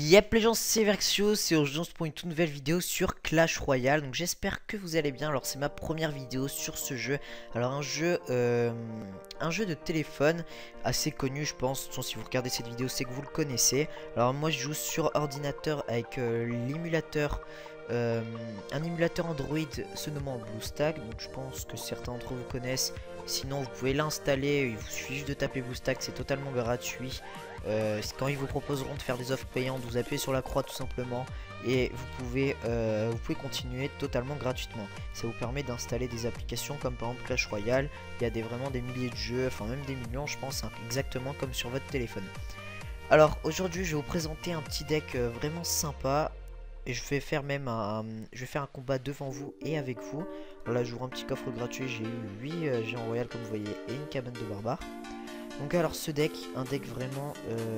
Yep les gens, c'est Verxios, c'est urgence pour une toute nouvelle vidéo sur Clash Royale. Donc j'espère que vous allez bien. Alors c'est ma première vidéo sur ce jeu. Alors un jeu de téléphone assez connu je pense. Si vous regardez cette vidéo c'est que vous le connaissez. Alors moi je joue sur ordinateur avec l'émulateur, un émulateur Android se nommant BlueStack. Donc je pense que certains d'entre vous connaissent. Sinon vous pouvez l'installer, il vous suffit juste de taper BlueStack, c'est totalement gratuit. Quand ils vous proposeront de faire des offres payantes, vous appuyez sur la croix tout simplement et vous pouvez continuer totalement gratuitement. Ça vous permet d'installer des applications comme par exemple Clash Royale. Il y a vraiment des milliers de jeux, enfin même des millions je pense, hein, exactement comme sur votre téléphone. Alors aujourd'hui je vais vous présenter un petit deck vraiment sympa. Et je vais faire même un combat devant vous et avec vous. Alors là j'ouvre un petit coffre gratuit, j'ai eu 8 géants royales comme vous voyez et une cabane de barbares. Donc alors ce deck, un deck vraiment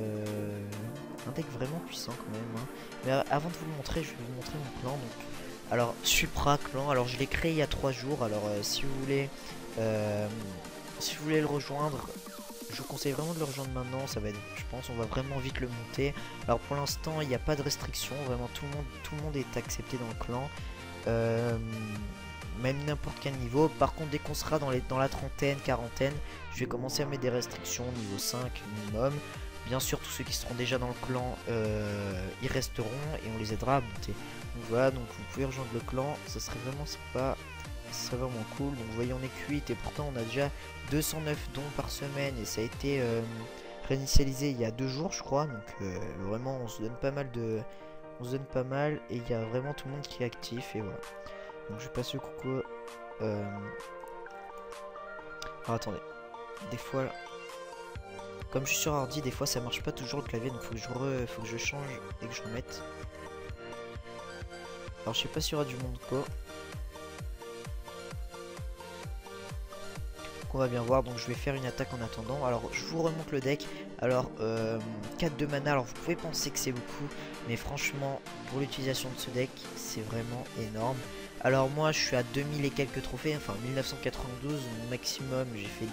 puissant quand même, hein. Mais avant de vous le montrer, je vais vous montrer mon clan. Donc, alors Supra clan, alors je l'ai créé il y a 3 jours. Alors si vous voulez le rejoindre, je vous conseille vraiment de le rejoindre maintenant. Ça va être, je pense, on va vraiment vite le monter. Alors pour l'instant il n'y a pas de restriction, vraiment tout le monde est accepté dans le clan. Même n'importe quel niveau. Par contre dès qu'on sera dans la trentaine, quarantaine, je vais commencer à mettre des restrictions niveau 5 minimum. Bien sûr tous ceux qui seront déjà dans le clan ils resteront et on les aidera à monter. Donc voilà, donc vous pouvez rejoindre le clan, ça serait vraiment sympa, ça serait vraiment cool. Donc vous voyez on est 8 et pourtant on a déjà 209 dons par semaine et ça a été réinitialisé il y a 2 jours je crois. Donc vraiment on se donne pas mal et il y a vraiment tout le monde qui est actif et voilà. Donc je passe le coucou. Alors attendez. Des fois, comme je suis sur ordi, des fois ça marche pas toujours le clavier. Donc faut que je change et que je remette. Alors je sais pas s'il y aura du monde quoi. Donc on va bien voir. Donc je vais faire une attaque en attendant. Alors je vous remonte le deck. Alors 4 de mana. Alors vous pouvez penser que c'est beaucoup. Mais franchement pour l'utilisation de ce deck c'est vraiment énorme. Alors moi je suis à 2000 et quelques trophées, enfin 1992, mon maximum j'ai fait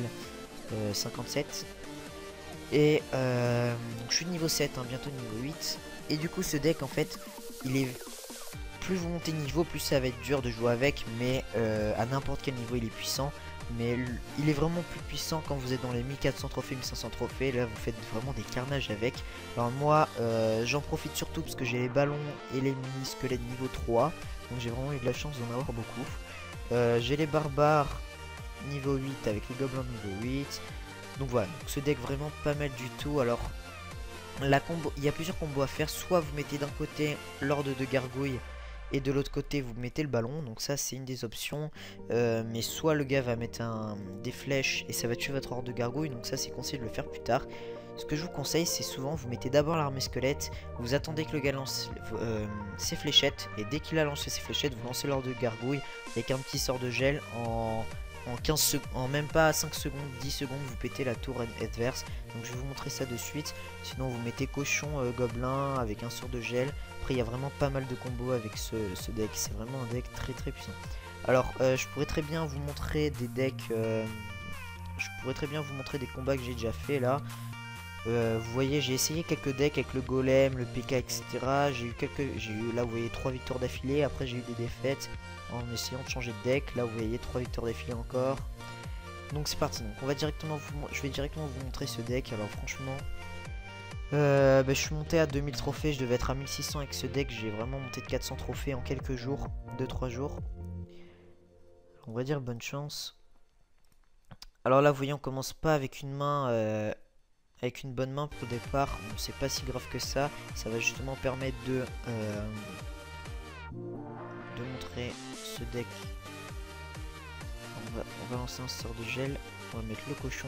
2057. Et je suis niveau 7, hein, bientôt niveau 8. Et du coup ce deck en fait, plus vous montez niveau, plus ça va être dur de jouer avec. Mais à n'importe quel niveau il est puissant. Mais il est vraiment plus puissant quand vous êtes dans les 1400 trophées, 1500 trophées. Là vous faites vraiment des carnages avec. Alors moi j'en profite surtout parce que j'ai les ballons et les mini squelettes niveau 3. Donc j'ai vraiment eu de la chance d'en avoir beaucoup. J'ai les barbares niveau 8 avec les gobelins niveau 8. Donc voilà, donc ce deck vraiment pas mal du tout. Alors il y a plusieurs combos à faire. Soit vous mettez d'un côté l'horde de gargouilles et de l'autre côté vous mettez le ballon. Donc ça c'est une des options. Mais soit le gars va mettre des flèches et ça va tuer votre horde de gargouilles. Donc ça c'est conseillé de le faire plus tard. Ce que je vous conseille c'est souvent vous mettez d'abord l'armée squelette. Vous attendez que le gars lance ses fléchettes. Et dès qu'il a lancé ses fléchettes vous lancez l'horde de gargouilles avec un petit sort de gel. En même pas 5 secondes, 10 secondes, vous pétez la tour adverse. Donc je vais vous montrer ça de suite. Sinon vous mettez cochon, gobelin avec un sort de gel. Après il y a vraiment pas mal de combos avec ce deck. C'est vraiment un deck très très puissant. Alors je pourrais très bien vous montrer des decks. Je pourrais très bien vous montrer des combats que j'ai déjà fait là. Vous voyez j'ai essayé quelques decks avec le golem, le PK etc. J'ai eu là vous voyez 3 victoires d'affilée. Après j'ai eu des défaites en essayant de changer de deck. Là vous voyez 3 victoires d'affilée encore. Donc c'est parti. Donc je vais directement vous montrer ce deck. Alors franchement je suis monté à 2000 trophées. Je devais être à 1600 avec ce deck. J'ai vraiment monté de 400 trophées en quelques jours, 2-3 jours. On va dire bonne chance. Alors là vous voyez on commence pas avec une main avec une bonne main pour le départ. Bon, c'est pas si grave que ça. Ça va justement permettre de montrer ce deck. On va lancer un sort de gel. On va mettre le cochon.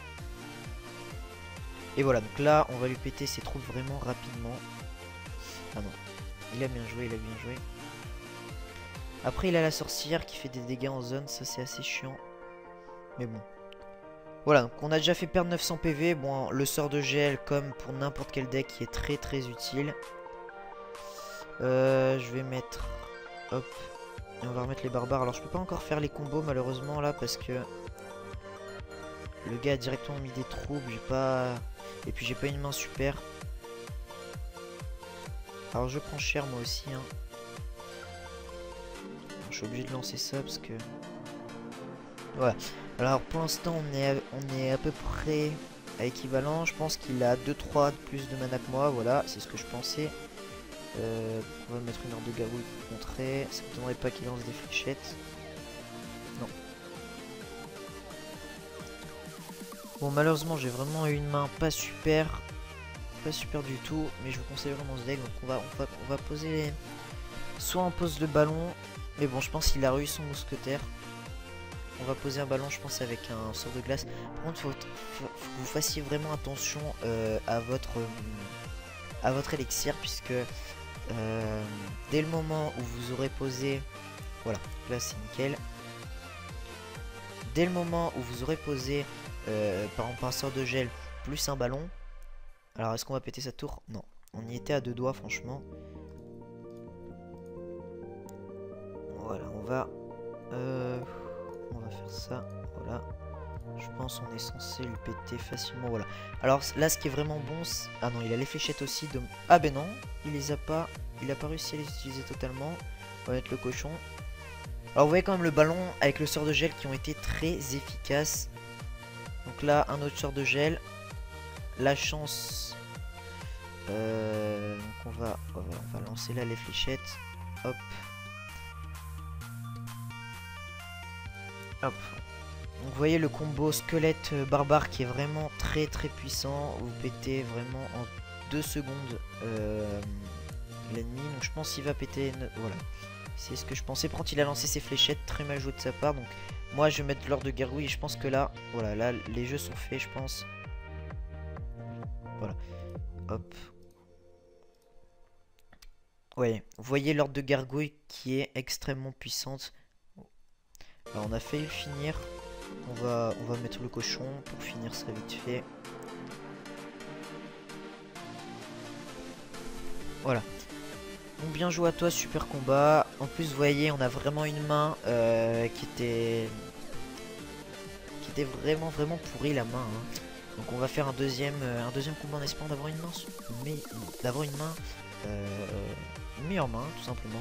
Et voilà, donc là on va lui péter ses troupes vraiment rapidement. Ah non, il a bien joué, il a bien joué. Après il a la sorcière qui fait des dégâts en zone, ça c'est assez chiant. Mais bon. Voilà, donc on a déjà fait perdre 900 PV. Bon, le sort de gel, comme pour n'importe quel deck, qui est très très utile. Je vais mettre... Hop. Et on va remettre les barbares. Alors je peux pas encore faire les combos malheureusement là parce que... Le gars a directement mis des troupes. J'ai pas... Et puis j'ai pas une main super. Alors je prends cher moi aussi hein. Je suis obligé de lancer ça parce que... Voilà. Alors pour l'instant on est à peu près à équivalent. Je pense qu'il a 2-3 de plus de mana que moi. Voilà, c'est ce que je pensais. On va mettre une heure de gargouille pour contrer. Ça ne m'étonnerait pas qu'il lance des fléchettes. Non. Bon malheureusement j'ai vraiment une main pas super. Pas super du tout. Mais je vous conseille vraiment ce deck. Donc on va poser les... Soit on pose le ballon. Mais bon je pense qu'il a réussi son mousquetaire. On va poser un ballon je pense avec un sort de glace. Par contre faut que vous fassiez vraiment attention à votre élixir. Puisque dès le moment où vous aurez posé... Voilà, là c'est nickel. Dès le moment où vous aurez posé par exemple un sort de gel plus un ballon. Alors est-ce qu'on va péter sa tour? Non, on y était à 2 doigts franchement. Voilà, on va faire ça, voilà. Je pense on est censé le péter facilement, voilà. Alors là ce qui est vraiment bon, ah non il a les fléchettes aussi de... Ah ben non, il les a pas, il a pas réussi à les utiliser totalement. On va mettre le cochon. Alors vous voyez quand même le ballon avec le sort de gel qui ont été très efficaces. Donc là un autre sort de gel. La chance... donc on va lancer là les fléchettes. Hop. Hop. Donc vous voyez le combo squelette barbare qui est vraiment très puissant. Vous pétez vraiment en 2 secondes l'ennemi. Donc je pense qu'il va péter... Voilà. C'est ce que je pensais. Par contre il a lancé ses fléchettes. Très mal joué de sa part. Donc moi je vais mettre l'ordre de gargouille. Et je pense que là... Voilà, là les jeux sont faits je pense. Voilà. Hop. Ouais, vous voyez l'ordre de gargouille qui est extrêmement puissante. Alors on a failli le finir. On va mettre le cochon pour finir ça vite fait. Voilà. Donc bien joué à toi, super combat. En plus vous voyez on a vraiment une main qui était vraiment pourrie la main hein. Donc on va faire un deuxième combat en espérant d'avoir une main une meilleure main tout simplement.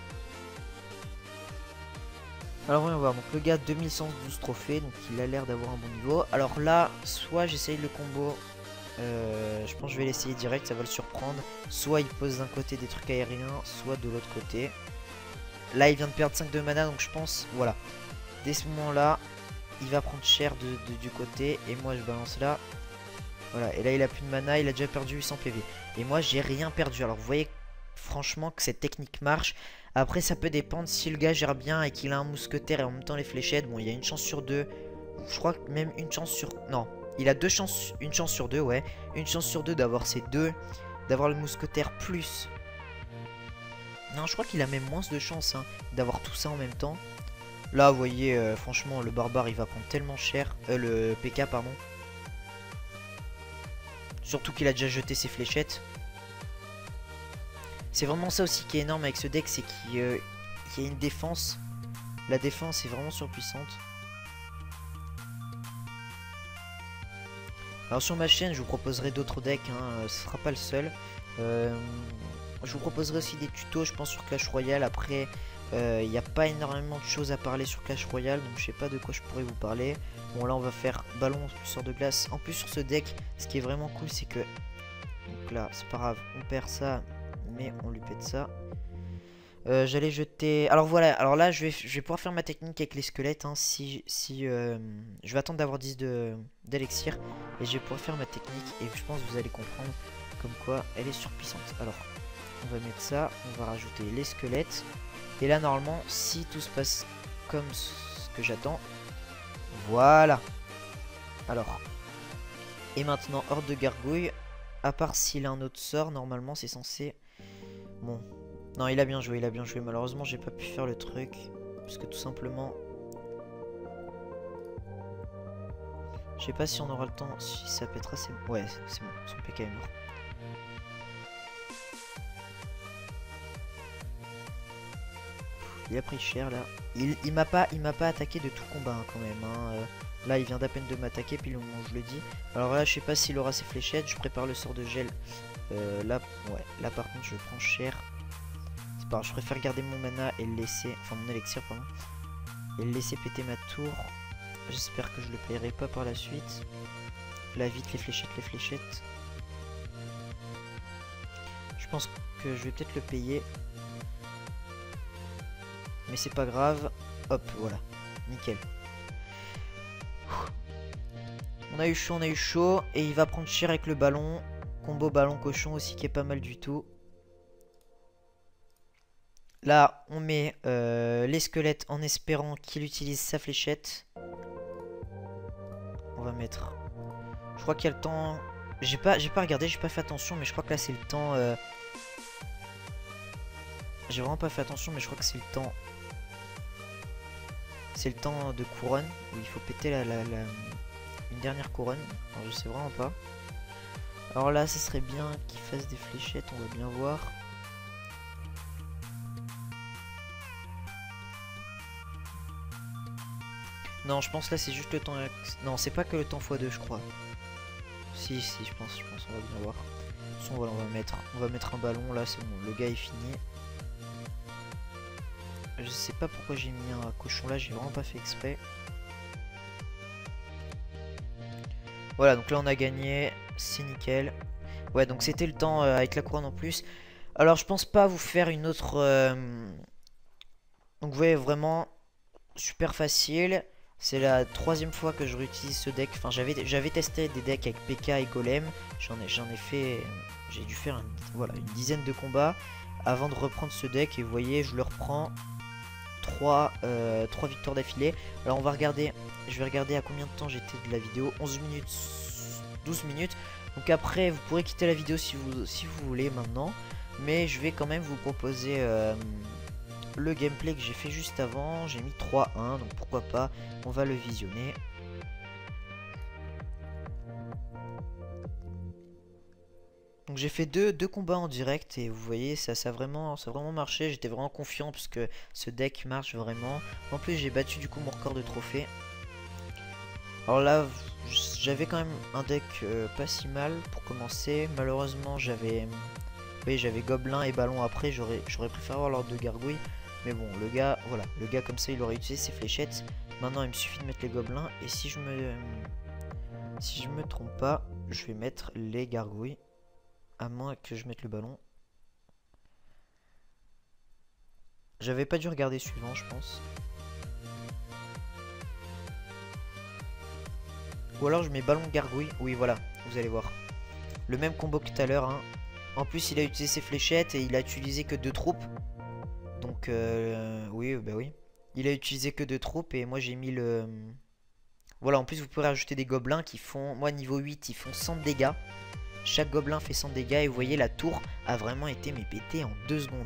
Alors voyons voir, donc le gars 2112 trophées, donc il a l'air d'avoir un bon niveau. Alors là, soit j'essaye le combo, je pense que je vais l'essayer direct, ça va le surprendre. Soit il pose d'un côté des trucs aériens, soit de l'autre côté. Là il vient de perdre 5 de mana, donc je pense, voilà. Dès ce moment là, il va prendre cher du côté, et moi je balance là. Voilà, et là il a plus de mana, il a déjà perdu 800 PV. Et moi j'ai rien perdu, alors vous voyez franchement que cette technique marche. Après ça peut dépendre si le gars gère bien et qu'il a un mousquetaire et en même temps les fléchettes. Bon il y a une chance sur 2. Je crois que même une chance sur... Non, il a une chance sur 2 ouais. Une chance sur 2 d'avoir ces deux. D'avoir le mousquetaire plus... Non je crois qu'il a même moins de chance hein, d'avoir tout ça en même temps. Là vous voyez franchement le barbare il va prendre tellement cher. Le PK pardon. Surtout qu'il a déjà jeté ses fléchettes. C'est vraiment ça aussi qui est énorme avec ce deck, c'est qu'il y a une défense. La défense est vraiment surpuissante. Alors sur ma chaîne, je vous proposerai d'autres decks, hein, ce sera pas le seul. Je vous proposerai aussi des tutos, je pense, sur Clash Royale. Après, il n'y a pas énormément de choses à parler sur Clash Royale, donc je sais pas de quoi je pourrais vous parler. Bon là, on va faire ballon plus sort de glace. En plus sur ce deck, ce qui est vraiment cool, c'est que... Donc là, c'est pas grave, on perd ça. Mais on lui pète ça. J'allais jeter... Alors voilà, alors là je vais pouvoir faire ma technique avec les squelettes hein, je vais attendre d'avoir 10 d'élixir. Et je vais pouvoir faire ma technique. Et je pense que vous allez comprendre comme quoi elle est surpuissante. Alors on va mettre ça, on va rajouter les squelettes. Et là normalement si tout se passe comme ce que j'attends. Voilà. Alors. Et maintenant horde de gargouille. À part s'il a un autre sort, normalement c'est censé... Bon, non il a bien joué, malheureusement j'ai pas pu faire le truc, parce que tout simplement, je sais pas si on aura le temps, si ça pètera, c'est... Ouais c'est bon, son PK est mort. Il a pris cher là, Il m'a pas attaqué de tout le combat hein, quand même. Hein. Là, il vient d'à peine de m'attaquer, puis le moment où je le dis. Alors là, je sais pas s'il aura ses fléchettes. Je prépare le sort de gel. Là, ouais, là par contre, je prends cher. C'est pas grave, je préfère garder mon mana et le laisser, enfin mon élixir, pardon, et le laisser péter ma tour. J'espère que je le payerai pas par la suite. Là, vite, les fléchettes, les fléchettes. Je pense que je vais peut-être le payer. Mais c'est pas grave. Hop, voilà. Nickel. On a eu chaud, on a eu chaud. Et il va prendre cher avec le ballon. Combo ballon cochon aussi qui est pas mal du tout. Là, on met les squelettes en espérant qu'il utilise sa fléchette. On va mettre... Je crois qu'il y a le temps... J'ai pas regardé, j'ai pas fait attention, mais je crois que là c'est le temps... J'ai vraiment pas fait attention, mais je crois que c'est le temps... C'est le temps de couronne, où il faut péter une dernière couronne. Alors, je sais vraiment pas. Alors là, ce serait bien qu'il fasse des fléchettes, on va bien voir. Non, je pense là c'est juste le temps... Non, c'est pas que le temps x2, je crois. Si, je pense, on va bien voir. De toute façon, voilà, on va mettre un ballon, là, c'est bon, le gars est fini. Je sais pas pourquoi j'ai mis un cochon là, j'ai vraiment pas fait exprès. Voilà, donc là on a gagné, c'est nickel. Ouais, donc c'était le temps avec la couronne en plus. Alors je pense pas vous faire une autre... Donc vous voyez, vraiment super facile. C'est la 3e fois que je réutilise ce deck. Enfin, j'avais testé des decks avec PK et Golem. J'en ai fait... J'ai dû faire voilà, une dizaine de combats avant de reprendre ce deck. Et vous voyez, je le reprends 3 victoires d'affilée. Alors on va regarder, je vais regarder à combien de temps j'étais de la vidéo. 11 minutes, 12 minutes. Donc après vous pourrez quitter la vidéo si vous voulez maintenant. Mais je vais quand même vous proposer le gameplay que j'ai fait juste avant. J'ai mis 3-1, donc pourquoi pas, on va le visionner. Donc j'ai fait deux combats en direct et vous voyez ça a vraiment marché. J'étais vraiment confiant parce que ce deck marche vraiment. En plus j'ai battu du coup mon record de trophées. Alors là j'avais quand même un deck pas si mal pour commencer. Malheureusement j'avais gobelin et ballon après. J'aurais préféré avoir l'ordre de gargouille. Mais bon le gars voilà, le gars comme ça il aurait utilisé ses fléchettes. Maintenant il me suffit de mettre les gobelins. Et si je me trompe pas, je vais mettre les gargouilles. À moins que je mette le ballon. J'avais pas dû regarder suivant, je pense. Ou alors je mets ballon gargouille. Oui, voilà, vous allez voir. Le même combo que tout à l'heure. Hein. En plus, il a utilisé ses fléchettes et il a utilisé que 2 troupes. Donc, oui, bah oui. Il a utilisé que 2 troupes et moi j'ai mis le... Voilà, en plus vous pouvez rajouter des gobelins qui font... Moi, niveau 8, ils font 100 de dégâts. Chaque gobelin fait 100 dégâts et vous voyez la tour a vraiment été pétée en 2 secondes.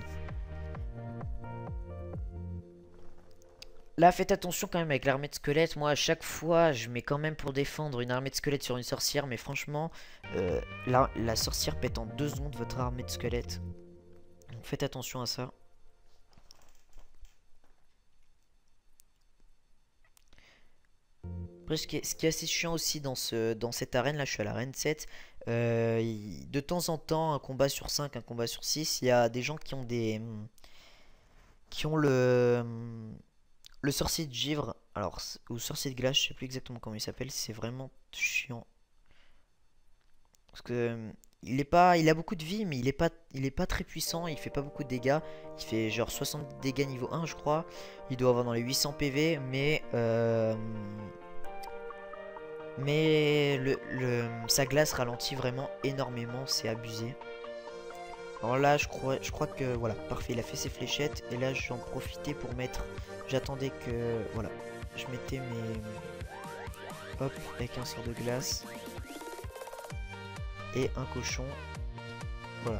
Là faites attention quand même avec l'armée de squelettes. Moi à chaque fois je mets quand même pour défendre une armée de squelettes sur une sorcière. Mais franchement la sorcière pète en 2 secondes votre armée de squelettes. Donc faites attention à ça. Après, ce qui est assez chiant aussi dans cette arène là, je suis à l'arène 7. De temps en temps, un combat sur 5, un combat sur 6, il y a des gens qui ont le sorcier de givre, alors, ou sorcier de glace, je sais plus exactement comment il s'appelle, c'est vraiment chiant. Parce que il a beaucoup de vie, mais il est pas très puissant, il fait pas beaucoup de dégâts. Il fait genre 60 dégâts niveau 1, je crois. Il doit avoir dans les 800 PV, mais sa glace ralentit vraiment énormément, c'est abusé. Alors là je crois que voilà, parfait, il a fait ses fléchettes. Et là j'en profitais pour mettre, j'attendais que, voilà, je mettais mes... Hop, avec un sort de glace. Et un cochon. Voilà.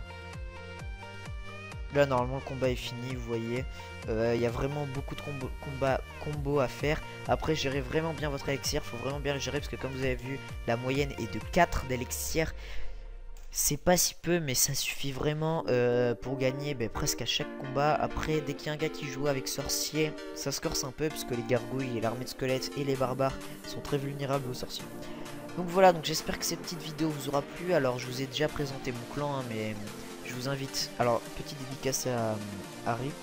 Là normalement le combat est fini, vous voyez. Il y a vraiment beaucoup de combos à faire. Après gérez vraiment bien votre élixir. Faut vraiment bien le gérer parce que comme vous avez vu, la moyenne est de 4 d'élixir. C'est pas si peu, mais ça suffit vraiment pour gagner presque à chaque combat. Après, dès qu'il y a un gars qui joue avec sorcier, ça se corse un peu parce que les gargouilles et l'armée de squelettes et les barbares sont très vulnérables aux sorciers. Donc voilà, donc j'espère que cette petite vidéo vous aura plu. Alors je vous ai déjà présenté mon clan, hein, mais je vous invite. Alors, petite dédicace à Rip.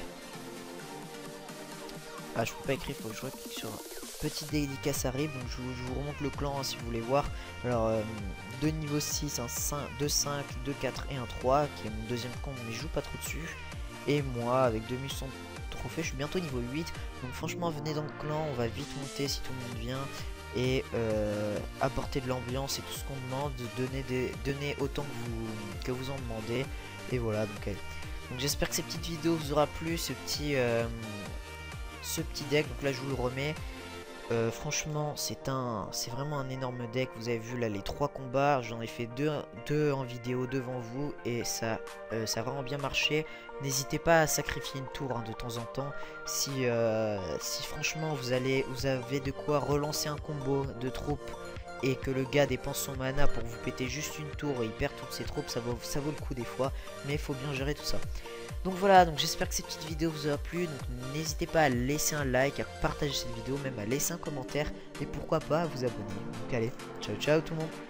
Ah, je peux pas écrire, faut que je reclique sur petite dédicace à Rip. Donc je vous remonte le clan, hein, si vous voulez voir. Alors, 2 niveau 6, un 5, 2 5, 2 4 et un 3, qui est mon deuxième compte, mais je joue pas trop dessus. Et moi, avec 2100 trophées, je suis bientôt niveau 8. Donc franchement, venez dans le clan, on va vite monter si tout le monde vient. Et apporter de l'ambiance et tout ce qu'on demande, donner autant que vous en demandez. Et voilà, donc j'espère que cette petite vidéo vous aura plu, ce petit deck. Donc là je vous le remets. Franchement c'est vraiment un énorme deck. Vous avez vu là les 3 combats, j'en ai fait deux en vidéo devant vous, et ça a vraiment bien marché. N'hésitez pas à sacrifier une tour, hein, de temps en temps si franchement vous avez de quoi relancer un combo de troupes et que le gars dépense son mana pour vous péter juste une tour et il perd toutes ses troupes. Ça vaut le coup des fois, mais il faut bien gérer tout ça. Donc voilà, donc j'espère que cette petite vidéo vous aura plu. Donc n'hésitez pas à laisser un like, à partager cette vidéo, même à laisser un commentaire, et pourquoi pas à vous abonner. Donc allez, ciao ciao tout le monde.